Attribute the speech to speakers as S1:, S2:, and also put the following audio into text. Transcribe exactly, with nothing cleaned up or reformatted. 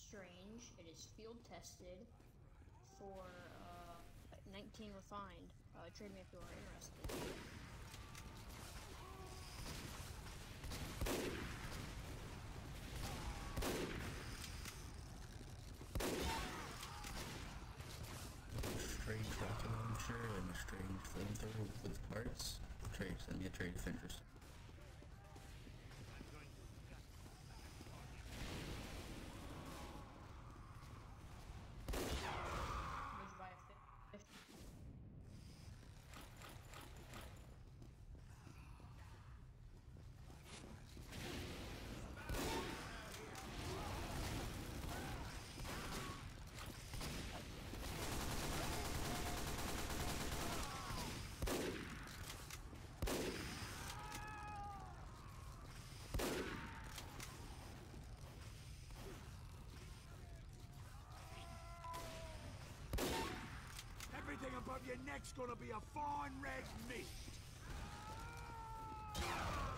S1: strange. It is field tested for uh, nineteen refined. Uh, trade me if you are interested.
S2: Strange rocket launcher and a strange flamethrower with parts. Trade, send me a trade if interested.
S1: Moved by a fifty.
S3: Everything above your neck's gonna be a fine red mist!